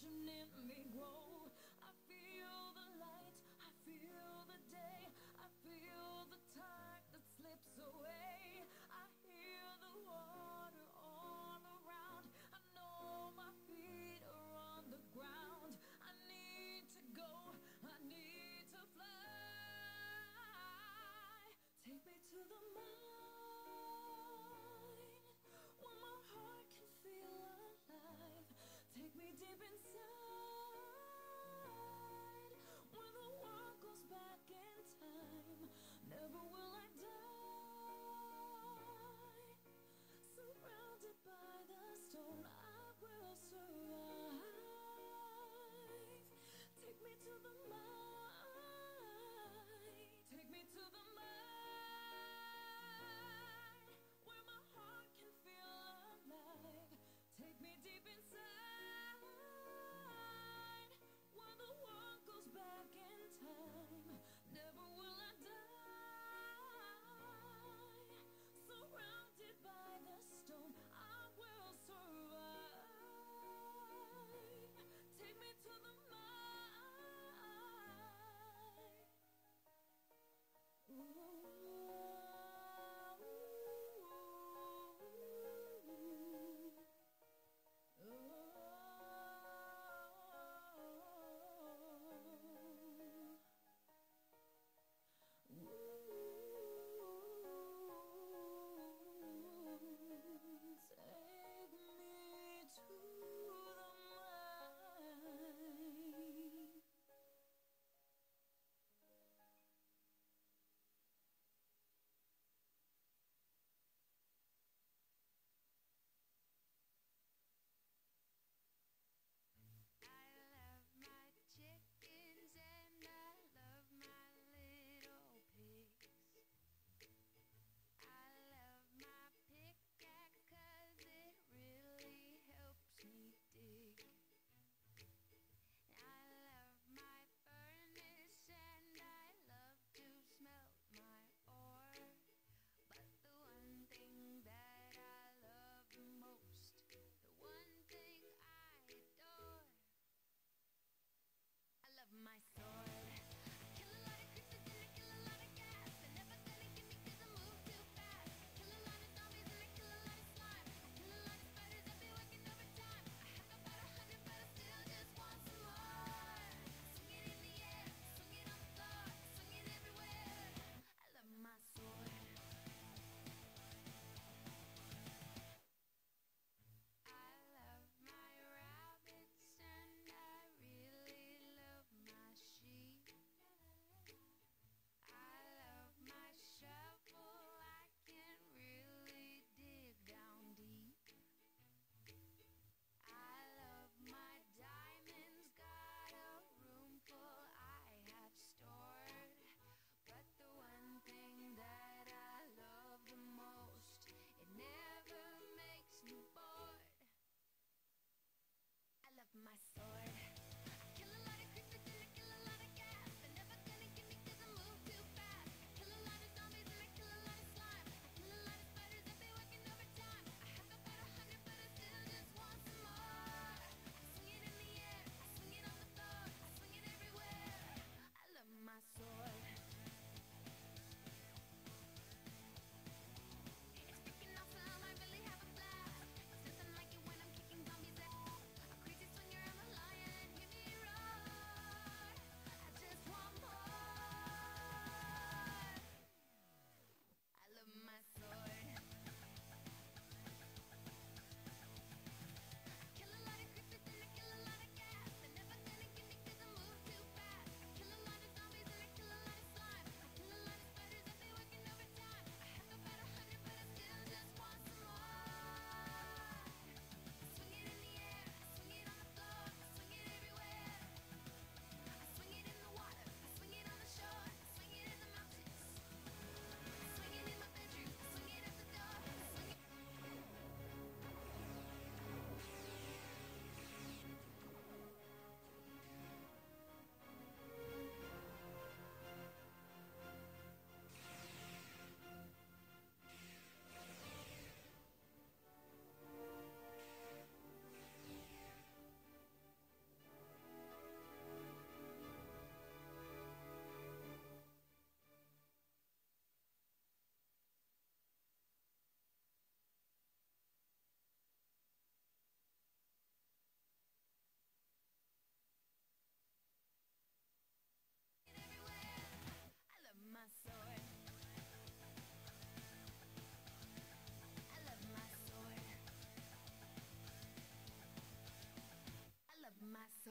passion in me grow. I feel the light, I feel the day, I feel the time that slips away. I hear the water all around. I know my feet are on the ground. I need to go, I need to fly. Take me to the mind where my heart can feel alive. Take me deep inside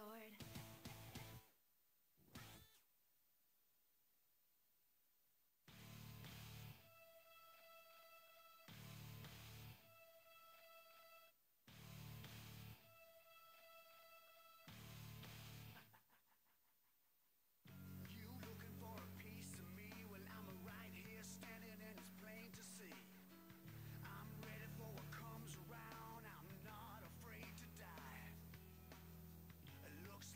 Lord. You looking for a piece of me? Well, I'm right here standing and it's plain to see. I'm ready for what comes around. I'm not afraid to die. It looks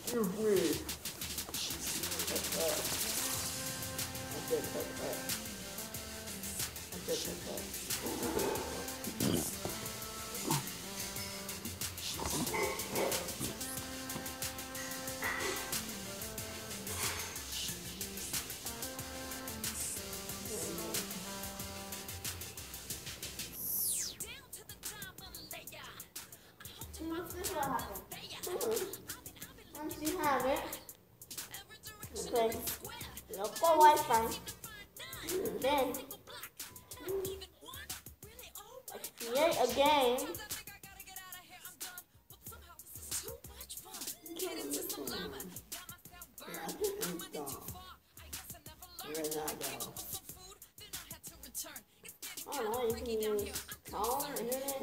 Excuse me. I said cut. This is what happened. Once you have it, okay, local Wi-Fi, then create a game. I don't know, you can use phone, internet.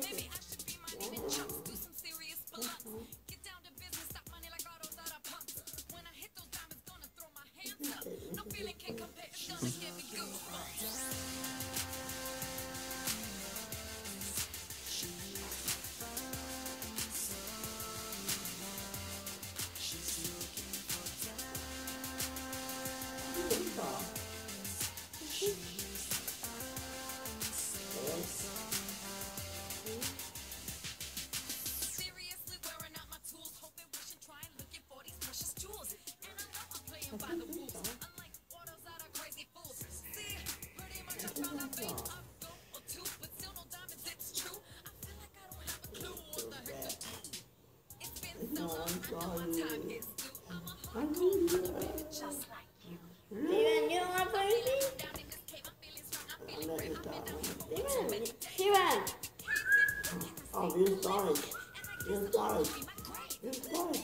Seriously wearing out my tools, hoping, wishing, trying, looking for these precious jewels. And I know I'm playing by the rules, unlike all those other crazy fools. See, pretty much I found that beat up, go or two, but still no diamonds, it's true. I feel like I don't have a clue what the heck to do. It's been so long, I know my time is due. I'm a hardcore baby, just like you. Steven, you don't want to play with me? Down in this cave, I'm feeling strong, I'm feeling great. Steven. Oh, use storage. Use storage. Use storage.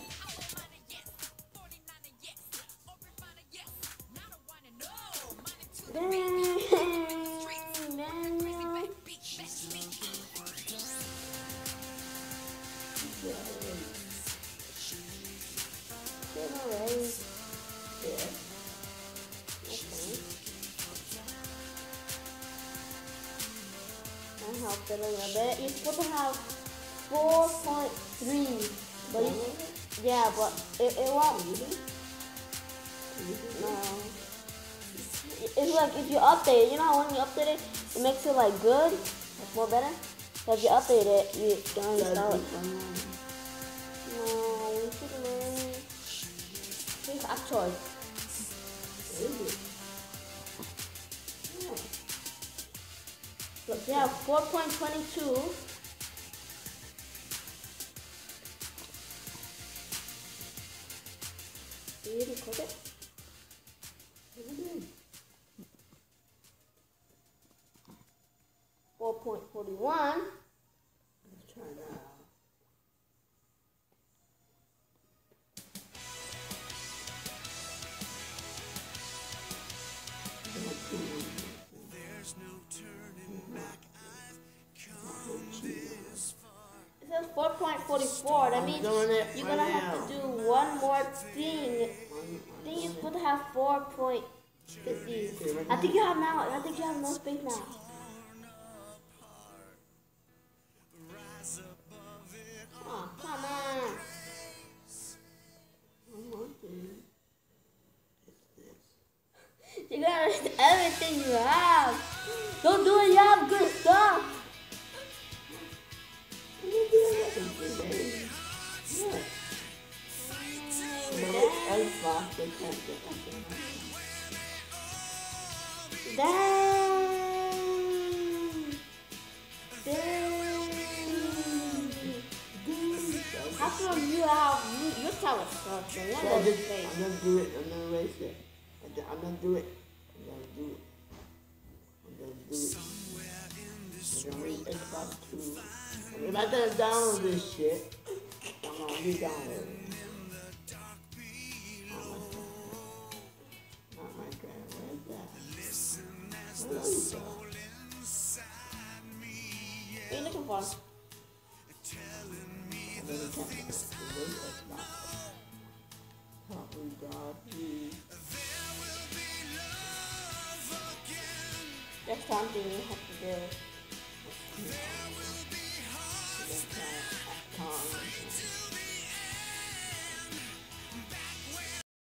Help it a little bit. You're supposed to have 4.3, but yeah, but it won't. No. It's like if you update it, you know how when you update it, it makes it like good, like more better. So if you update it, you can install it. No, you should learn. Here's Actroid. Look, yeah, 4.22. Did you record it? 4.41. Let's try that. There's no turning back. I've come this far. It says 4.44. That means you're gonna have to do one more thing. I think you're supposed to have 4.50. I think you have now. I think you have no space now. Oh, come on. You got everything you have. Don't do it. You have good stuff. How come you have your tower stuff? I'm gonna do it. I'm gonna erase it. I'm gonna do it. I'm gonna do it. I'm gonna do it. I'm gonna read Xbox 2. If I don't download this shit, I'm gonna re-download it. Not Minecraft. Where's that? Where is that? What are you looking for? I'm gonna tap it. Erase Xbox. Probably God, please. That's something you have to do.